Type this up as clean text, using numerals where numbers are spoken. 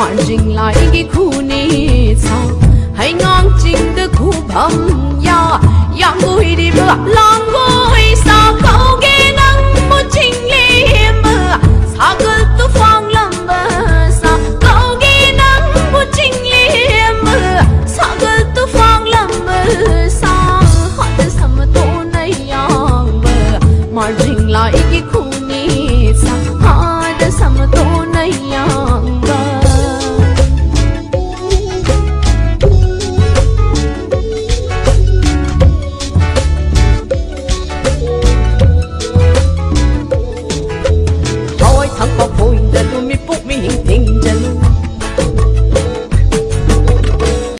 hoàn trình lại cái khu ni sao hay ngang trình tới khu bầm ya yang vui đi bước lo